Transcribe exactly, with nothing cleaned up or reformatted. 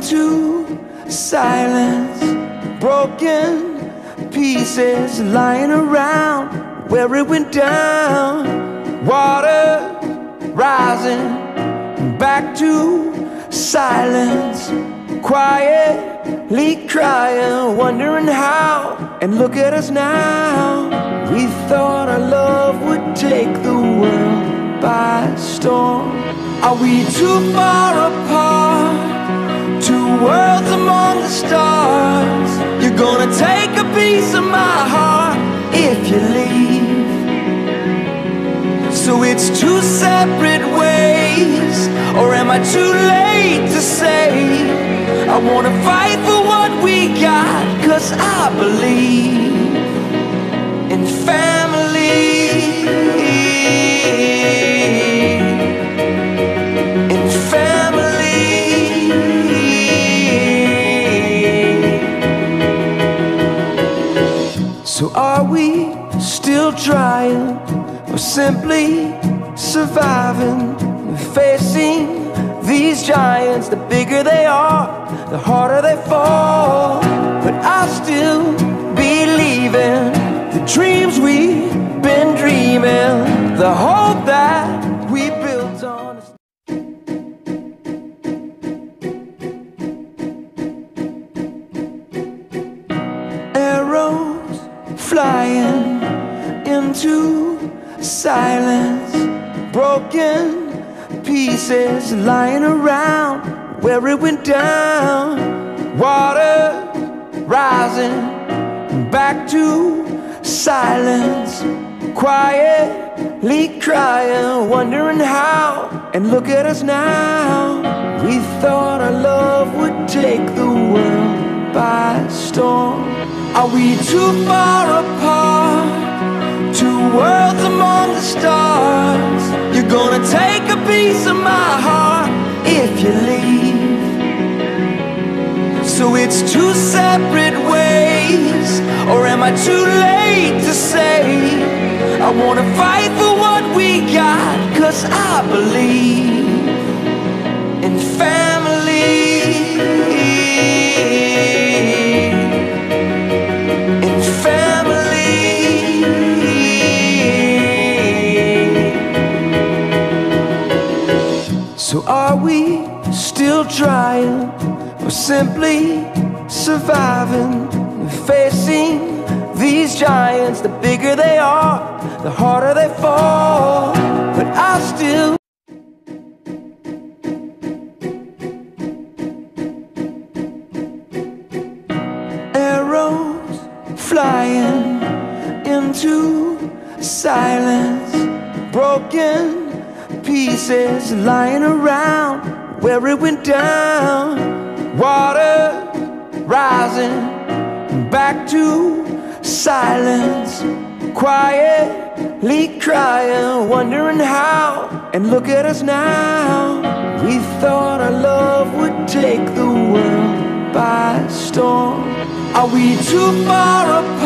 into silence. Broken pieces lying around where it went down. Water rising back to silence. Quietly crying, wondering how. And look at us now. We thought our love would take the world by storm. Are we too far apart? Two worlds among the stars. You're gonna take a piece of my heart if you leave. So it's two separate ways, or am I too late to say I wanna fight for what we got? 'Cause I believe in family, in family. So are we still trying, or simply surviving, facing these giants? The bigger they are, the harder they fall. But I still believe in the dreams we've been dreaming, the hope that we built on. Arrows flying into silence. Broken pieces lying around where it went down. Water rising back to silence. Quietly crying, wondering how. And look at us now. We thought our love would take the world by storm. Are we too far apart? Two worlds among the stars. You're gonna take a piece of my heart if you leave. So it's two separate ways, or am I too late to say I wanna fight for what we got? 'Cause I believe in family, in family. So are we still trying, or simply surviving, facing these giants? The bigger they are, the harder they fall. But I still arrows flying into silence. Broken pieces lying around where it went down. Water rising back to silence. Quietly crying, wondering how. And look at us now. We thought our love would take the world by storm. Are we too far apart?